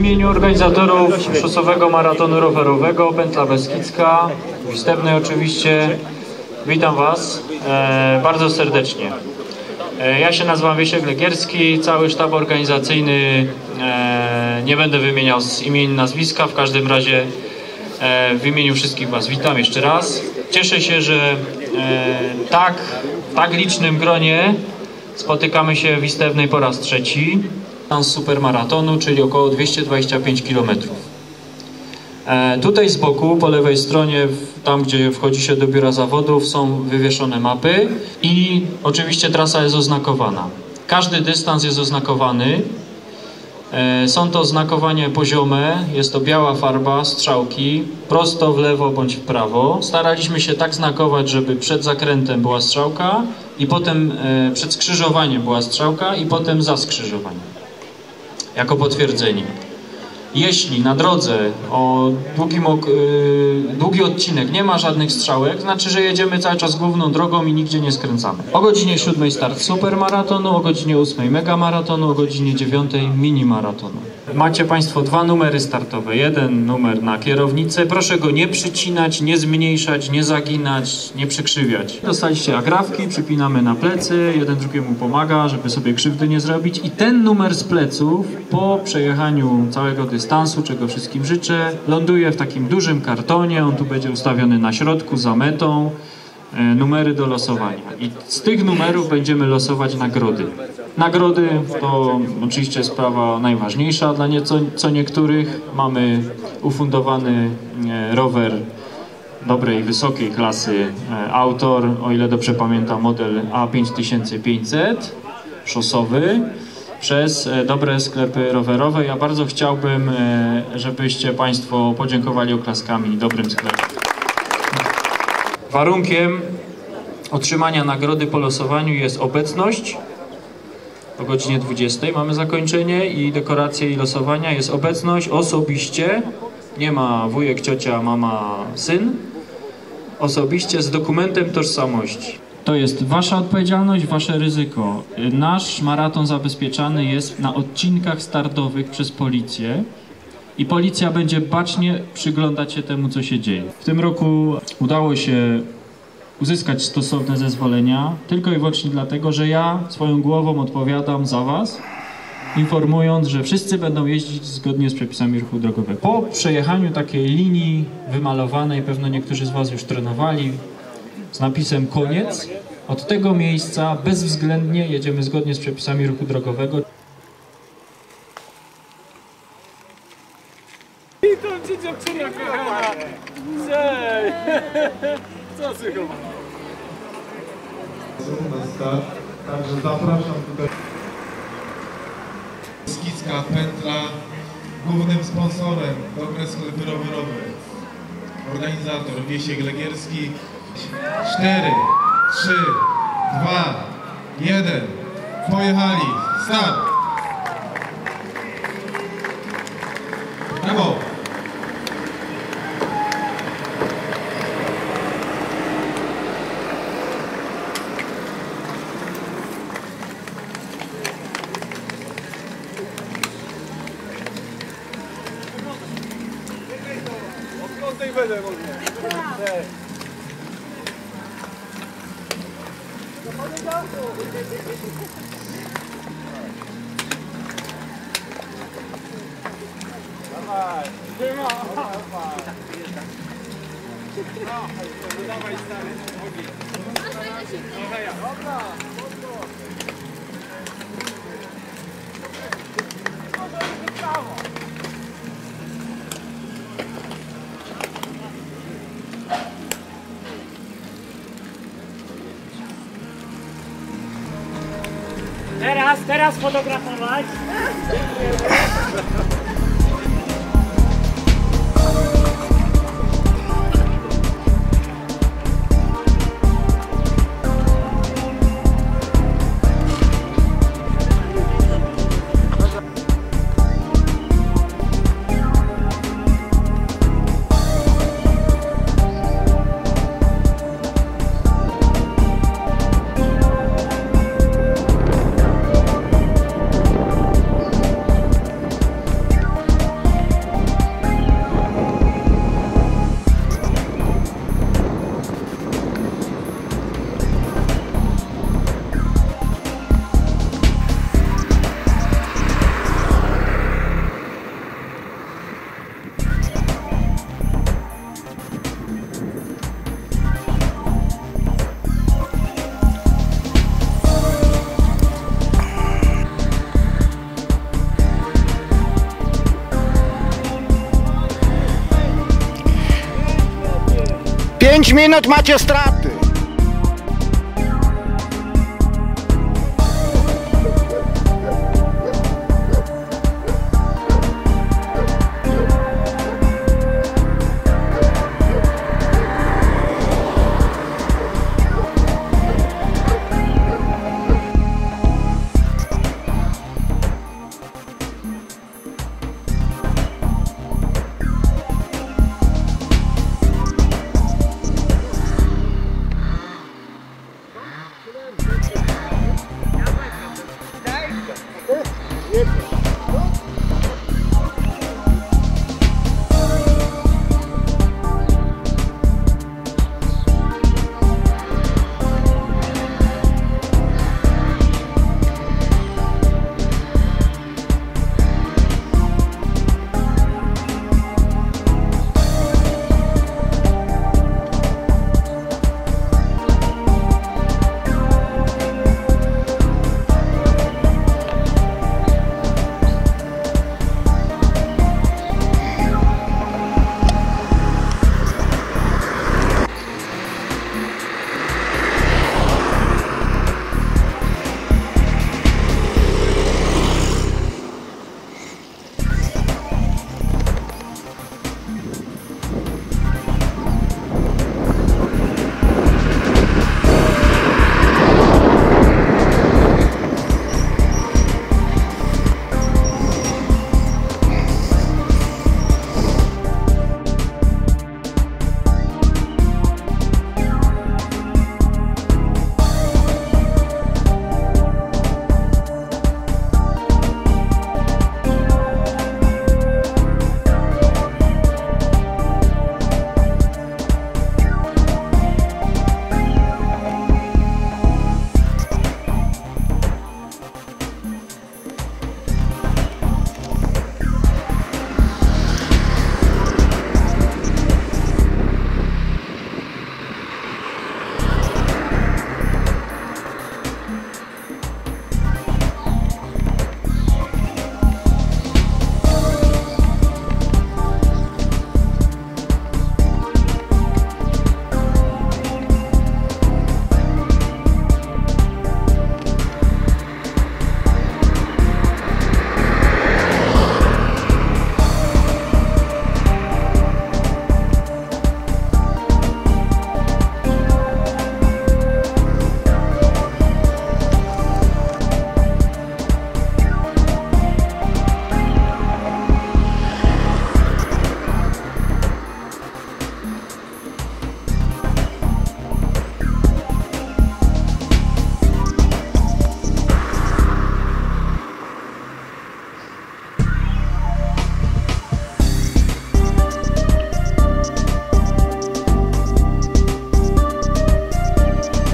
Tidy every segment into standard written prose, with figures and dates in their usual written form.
imieniu organizatorów szosowego maratonu rowerowego Pętla Beskidzka, Wistebnej oczywiście, witam Was bardzo serdecznie. Ja się nazywam Wiesiek Legierski, cały sztab organizacyjny, nie będę wymieniał z imienia i nazwiska, w każdym razie w imieniu wszystkich Was witam jeszcze raz. Cieszę się, że w tak licznym gronie spotykamy się w Wistebnej po raz trzeci. Dystans supermaratonu, czyli około 225 km. Tutaj z boku, po lewej stronie, tam gdzie wchodzi się do biura zawodów, są wywieszone mapy i oczywiście trasa jest oznakowana. Każdy dystans jest oznakowany. Są to oznakowania poziome, jest to biała farba, strzałki, prosto w lewo bądź w prawo. Staraliśmy się tak znakować, żeby przed zakrętem była strzałka i potem przed skrzyżowaniem była strzałka i potem za skrzyżowaniem. Jako potwierdzenie. Jeśli na drodze o długi odcinek nie ma żadnych strzałek, znaczy, że jedziemy cały czas główną drogą i nigdzie nie skręcamy. O godzinie 7 start supermaratonu, o godzinie 8 megamaratonu, o godzinie 9 minimaratonu. Macie Państwo dwa numery startowe. Jeden numer na kierownicę. Proszę go nie przycinać, nie zmniejszać, nie zaginać, nie przekrzywiać. Dostaliście agrafki, przypinamy na plecy, jeden drugiemu pomaga, żeby sobie krzywdy nie zrobić. I ten numer z pleców po przejechaniu całego dystansu, czego wszystkim życzę, ląduje w takim dużym kartonie. On tu będzie ustawiony na środku za metą. Numery do losowania. I z tych numerów będziemy losować nagrody. Nagrody to oczywiście sprawa najważniejsza dla co niektórych. Mamy ufundowany rower dobrej, wysokiej klasy Autor, o ile dobrze pamiętam, model A5500 szosowy, przez dobre sklepy rowerowe. Ja bardzo chciałbym, żebyście Państwo podziękowali oklaskami dobrym sklepom. Warunkiem otrzymania nagrody po losowaniu jest obecność. O godzinie 20 mamy zakończenie i dekoracje i losowania. Jest obecność osobiście. Nie ma wujek, ciocia, mama, syn. Osobiście z dokumentem tożsamości. To jest Wasza odpowiedzialność, Wasze ryzyko. Nasz maraton zabezpieczany jest na odcinkach startowych przez policję. I policja będzie bacznie przyglądać się temu, co się dzieje. W tym roku udało się uzyskać stosowne zezwolenia tylko i wyłącznie dlatego, że ja swoją głową odpowiadam za Was, informując, że wszyscy będą jeździć zgodnie z przepisami ruchu drogowego. Po przejechaniu takiej linii wymalowanej, pewno niektórzy z Was już trenowali, z napisem koniec, od tego miejsca bezwzględnie jedziemy zgodnie z przepisami ruchu drogowego. Witam cię, dziewczyna kochana! Cześć! Co słychać? Także zapraszam tutaj. Beskidzka Pętla, głównym sponsorem dobre sklepy rowerowe. Organizator Wiesiek Legierski. 4, 3, 2, 1. Pojechali. Start! Brawo! Od będę może. Dawaj, dyma! Dawaj stary, ogień. Dobra, Teraz fotografować. 5 minut macie straty.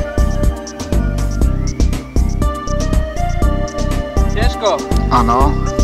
Ciężko. Ano.